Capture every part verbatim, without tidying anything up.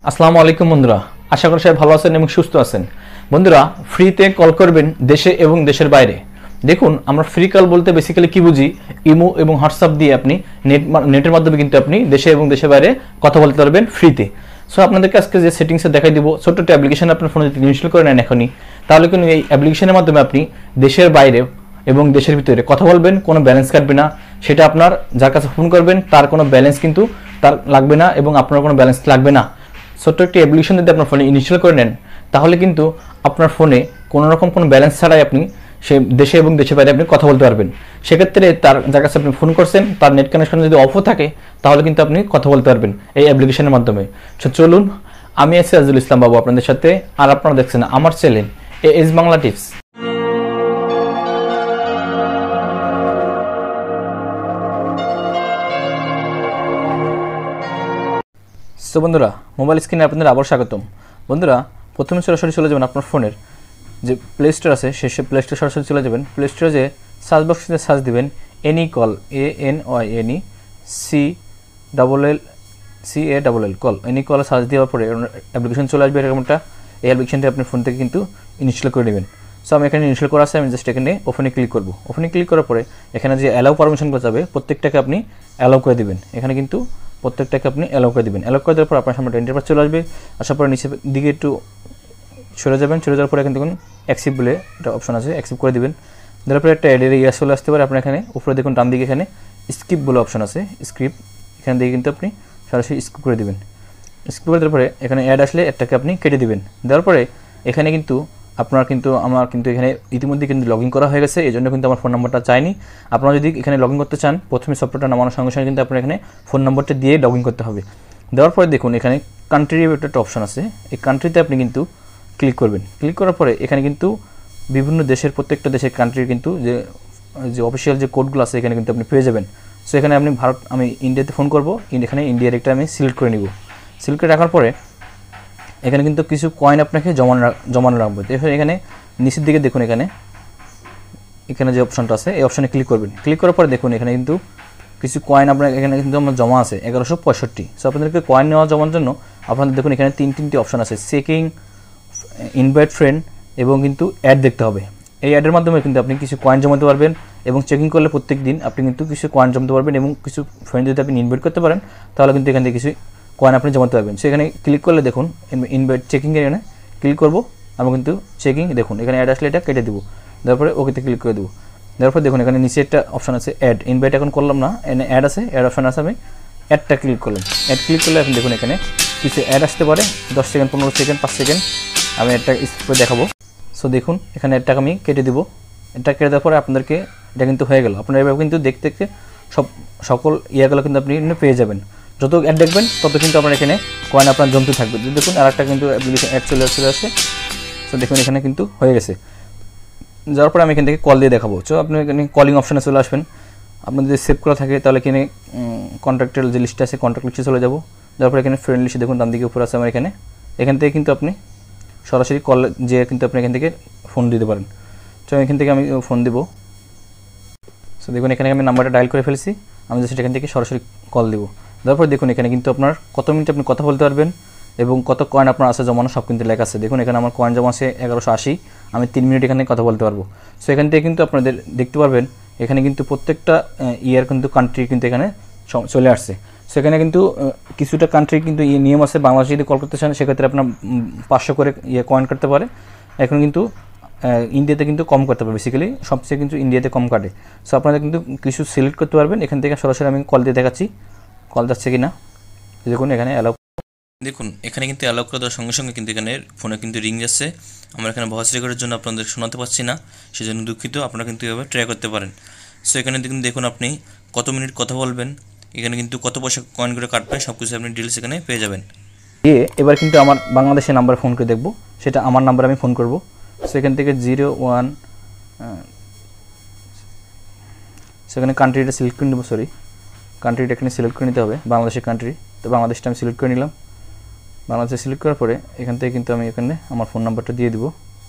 আসসালামু আলাইকুম বন্ধুরা, আশা করি সবাই ভালো আছেন এবং সুস্থ আছেন। বন্ধুরা, ফ্রিতে কল করবেন দেশে এবং দেশের বাইরে। দেখুন, আমরা ফ্রি কল বলতে বেসিক্যালি কি বুঝি, ইমো এবং হোয়াটসঅ্যাপ দিয়ে আপনি নেট নেটের মাধ্যমে কিন্তু আপনি দেশে এবং দেশের বাইরে কথা বলতে পারবেন ফ্রিতে। সো আপনাদেরকে আজকে যে সেটিংসে দেখাই দিব, ছোট্ট একটা অ্যাপ্লিকেশন আপনার ফোনে যদি ইনস্টল করে নেন এখনই, তাহলে কিন্তু এই অ্যাপ্লিকেশনের মাধ্যমে আপনি দেশের বাইরে এবং দেশের ভিতরে কথা বলবেন, কোনো ব্যালেন্স কাটবে না। সেটা আপনার যার কাছে ফোন করবেন তার কোনো ব্যালেন্স কিন্তু তার লাগবে না এবং আপনার কোনো ব্যালেন্স লাগবে না। ছোট্ট একটি অ্যাপ্লিকেশন যদি আপনার ফোনে ইনস্টল করে নেন, তাহলে কিন্তু আপনার ফোনে কোনো রকম কোনো ব্যালেন্স ছাড়াই আপনি সে দেশে এবং দেশের বাইরে আপনি কথা বলতে পারবেন। সেক্ষেত্রে তার যার কাছে আপনি ফোন করছেন তার নেট কানেকশন যদি অফও থাকে, তাহলে কিন্তু আপনি কথা বলতে পারবেন এই অ্যাপ্লিকেশনের মাধ্যমে। সো চলুন, আমি আছি আজিজুল ইসলাম বাবু আপনাদের সাথে, আর আপনারা দেখছেন আমার channel A S Bangla tips. So বন্ধুরা, মোবাইল স্ক্রিনে আপনাদের আবার স্বাগতম। বন্ধুরা, প্রথমে সরাসরি চলে যাবেন আপনার ফোনের যে প্লে স্টোর আছে, সে প্লে স্টোর সরাসরি চলে যাবেন। প্লে স্টোরে যে সার্চ বক্সে সার্চ দিবেন any call, A N Y any C double L C A double L call, any কলে সার্চ দেওয়ার পরে অ্যাপ্লিকেশন চলে আসবে এরকমটা। এই অ্যাপ্লিকেশনটা আপনার ফোন থেকে কিন্তু ইনস্টল করে নেবেন। সো আমি এখানে ইনস্টল করা আছে, আমি জাস্ট এখানে ওপেনে ক্লিক করব। ওপেনে ক্লিক করার পরে এখানে যে অ্যালাউ পারমিশনগুলো যাবে প্রত্যেকটাকে আপনি অ্যালাউ করে দেবেন। এখানে কিন্তু প্রত্যেকটাকে আপনি অ্যালাউ করে দেবেন। অ্যালাউ করে দেওয়ার পর আপনার সামনে ইন্টারফেস চলে আসবে। আসার পরে নিচের দিকে একটু সরে যাবেন। সরে যাওয়ার পরে এখানে দেখুন অ্যাকসেপ্ট বলে একটা অপশন আছে, অ্যাকসেপ্ট করে দেবেন। দেওয়ার পরে একটা অ্যাডের ইয়াস চলে আসতে পারে। আপনার এখানে উপরে দেখুন ডান দিকে এখানে স্কিপ বলে অপশন আছে, স্ক্রিপ্ট, এখান থেকে কিন্তু আপনি সরাসরি স্কিপ করে দেবেন। স্কিপ করে দেওয়ার পরে এখানে অ্যাড আসলে অ্যাডটাকে আপনি কেটে দেবেন। দেওয়ার পরে এখানে কিন্তু আপনার কিন্তু আমার কিন্তু এখানে ইতিমধ্যে কিন্তু লগ ইন করা হয়ে গেছে, এই জন্য কিন্তু আমার ফোন নাম্বারটা চাইনি। আপনারা যদি এখানে লগ ইন করতে চান, প্রথমে সফটওয়্যারটা নামানোর সঙ্গে সঙ্গে কিন্তু আপনার এখানে ফোন নাম্বারটা দিয়ে লগ ইন করতে হবে। দেওয়ার পরে দেখুন এখানে কান্ট্রির একটা অপশন আছে, এই কান্ট্রিতে আপনি কিন্তু ক্লিক করবেন। ক্লিক করার পরে এখানে কিন্তু বিভিন্ন দেশের প্রত্যেকটা দেশের কান্ট্রির কিন্তু যে যে অফিসিয়াল যে কোডগুলো আছে এখানে কিন্তু আপনি পেয়ে যাবেন। সো এখানে আপনি ভারত, আমি ইন্ডিয়াতে ফোন করবো, এখানে ইন্ডিয়ার একটা আমি সিলেক্ট করে নিব। সিলেক্ট করে রাখার পরে এখানে কিন্তু কিছু কয়েন আপনাকে জমানো জমানো রাখবো। এখানে নিচের দিকে দেখুন এখানে এখানে যে অপশনটা আছে এই অপশানে ক্লিক করবেন। ক্লিক করার পরে দেখুন এখানে কিন্তু কিছু কয়েন আপনার এখানে কিন্তু আমার জমা আছে এগারোশো পঁয়ষট্টি। সো আপনাদেরকে কয়েন নেওয়া জমার জন্য আপনাদের দেখুন এখানে তিন তিনটি অপশান আছে, চেকিং, ইনভাইট ফ্রেন্ড এবং কিন্তু অ্যাড দেখতে হবে। এই অ্যাডের মাধ্যমে কিন্তু আপনি কিছু কয়েন জমাতে পারবেন এবং চেকিং করলে প্রত্যেক দিন আপনি কিন্তু কিছু কয়েন জমাতে পারবেন এবং কিছু ফ্রেন্ড যদি আপনি ইনভাইট করতে পারেন তাহলে কিন্তু এখান থেকে কিছু কয়েন আপনি জমাতে পারবেন। সেখানে ক্লিক করলে দেখুন ইনভাইট চেকিংয়ে এখানে ক্লিক করবো, আমি কিন্তু চেকিং দেখুন এখানে অ্যাড আসলে এটা কেটে দেবো। তারপরে ওকেতে ক্লিক করে দেবো। তারপর দেখুন এখানে নিচে একটা অপশান আছে অ্যাড, ইনভাইট এখন করলাম না, এখানে অ্যাড আছে, অ্যাড অপশান আছে, আমি অ্যাডটা ক্লিক করলাম। অ্যাড ক্লিক করলে এখন দেখুন এখানে কিছু অ্যাড আসতে পারে, দশ সেকেন্ড, পনেরো সেকেন্ড, পাঁচ সেকেন্ড, আমি একটা স্ক্রিপ্ট দেখাবো। সো দেখুন এখানে অ্যাডটাকে আমি কেটে দেবো। এটা কেটে দেওয়ার পরে আপনাদেরকে এটা কিন্তু হয়ে গেল। আপনারা এভাবে কিন্তু দেখতে দেখতে সব সকল ইয়াগুলো কিন্তু আপনি পেয়ে যাবেন। যত অ্যাড দেখবেন তত কিন্তু আপনার এখানে কয়েন আপনার জমতে থাকবে। দেখুন আর একটা কিন্তু অ্যাপ্লিকেশন অ্যাড চলে চলে আসছে। সো দেখুন এখানে কিন্তু হয়ে গেছে। যাওয়ার পরে আমি এখান থেকে কল দিয়ে দেখাবো। সো আপনি এখানে কলিং অপশানে চলে আসবেন। আপনার যদি সেভ করা থাকে তাহলে এখানে কন্ট্যাক্টের যে লিস্ট আছে কন্ট্যাক্ট লিস্টে চলে যাবো। যাওয়ার পরে এখানে ফ্রেন্ড লিস্টে দেখুন ডান দিকে উপরে আছে আমার এখানে, এখান থেকে কিন্তু আপনি সরাসরি কল যে কিন্তু আপনি এখান থেকে ফোন দিতে পারেন। তো এখান থেকে আমি ফোন দেবো। সো দেখুন এখানে আমি নাম্বারটা ডায়াল করে ফেলেছি, আমি জাস্ট এখান থেকে সরাসরি কল দেবো। তারপর দেখুন এখানে কিন্তু আপনার কত মিনিট আপনি কথা বলতে পারবেন এবং কত কয়েন আপনার আছে জমানো সব কিন্তু লেখা আছে। দেখুন এখানে আমার কয়েন জমা আছে এগারোশো আশি, আমি তিন মিনিট এখানে কথা বলতে পারবো। সো এখান থেকে কিন্তু আপনাদের দেখতে পারবেন এখানে কিন্তু প্রত্যেকটা ইয়ার কিন্তু কান্ট্রি কিন্তু এখানে চলে আসছে। সো এখানে কিন্তু কিছুটা কান্ট্রি কিন্তু ইয়ে নিয়ম আছে, বাংলাদেশ যদি কল করতে চান সেক্ষেত্রে আপনার পাঁচশো করে ইয়ে কয়েন কাটতে পারে। এখন কিন্তু ইন্ডিয়াতে কিন্তু কম করতে পারবে, বেসিক্যালি সবচেয়ে কিন্তু ইন্ডিয়াতে কম কাটে। সো আপনারা কিন্তু কিছু সিলেক্ট করতে পারবেন। এখান থেকে সরাসরি আমি কল দিয়ে দেখাচ্ছি কল যাচ্ছে কি না। দেখুন এখানে অ্যালাউ, দেখুন এখানে কিন্তু অ্যালাউ করে দেওয়ার সঙ্গে সঙ্গে কিন্তু এখানে ফোনে কিন্তু রিং যাচ্ছে। আমরা এখানে ভয়েস রেকর্ডের জন্য আপনাদের শোনাতে পারছি না, সেজন্য দুঃখিত। আপনারা কিন্তু এভাবে ট্রাই করতে পারেন। সো এখানে দেখুন দেখুন আপনি কত মিনিট কথা বলবেন, এখানে কিন্তু কত পয়সা কয়েন করে কাটবেন সব কিছু আপনি ডিটেলস এখানে পেয়ে যাবেন। দিয়ে এবার কিন্তু আমার বাংলাদেশের নাম্বার ফোন করে দেখবো, সেটা আমার নাম্বার আমি ফোন করবো। সো এখান থেকে জিরো ওয়ান সেখানে কান্ট্রিটা সিলেক্ট করে নেবো, সরি কান্ট্রিটা এখানে সিলেক্ট করে নিতে হবে, বাংলাদেশের কান্ট্রি। তো বাংলাদেশটা আমি সিলেক্ট করে নিলাম। বাংলাদেশে সিলেক্ট করার পরে এখান থেকে কিন্তু আমি এখানে আমার ফোন নাম্বারটা দিয়ে দিব।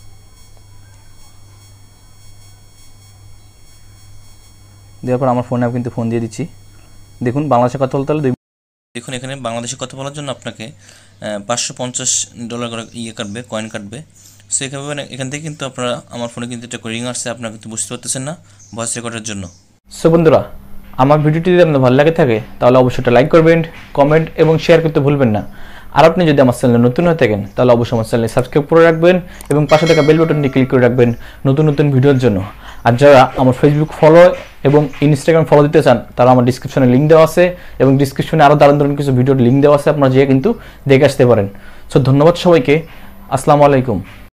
দেওয়ার পর আমার ফোনে আমি কিন্তু ফোন দিয়ে দিচ্ছি। দেখুন বাংলাদেশে কথা বলতে হলে দেখুন এখানে বাংলাদেশে কথা বলার জন্য আপনাকে পাঁচশো পঞ্চাশ ডলার করে ইয়ে কাটবে, কয়েন কাটবে। সো এখানে এখান থেকে কিন্তু আপনারা আমার ফোনে কিন্তু একটা রিং আসছে, আপনারা কিন্তু বুঝতে পারতেছেন না ভয়েস রেকর্ডের জন্য। সো বন্ধুরা, আমার ভিডিওটি যদি আপনার ভালো লাগে থাকে তাহলে অবশ্যই একটা লাইক করবেন, কমেন্ট এবং শেয়ার করতে ভুলবেন না। আর আপনি যদি আমার চ্যানেলে নতুন হয়ে থাকেন তাহলে অবশ্যই আমার চ্যানেলে সাবস্ক্রাইব করে রাখবেন এবং পাশে থাকা বেল বাটনটি ক্লিক করে রাখবেন নতুন নতুন ভিডিওর জন্য। আর যারা আমার ফেসবুক ফলো এবং ইনস্টাগ্রাম ফলো দিতে চান তারা আমার ডিসক্রিপশনে লিঙ্ক দেওয়া আছে এবং ডিসক্রিপশনে আরও দারুণ দারুণ কিছু ভিডিওর লিঙ্ক দেওয়া আছে, আপনারা যেয়ে কিন্তু দেখে আসতে পারেন। সো ধন্যবাদ সবাইকে, আসসালামু আলাইকুম।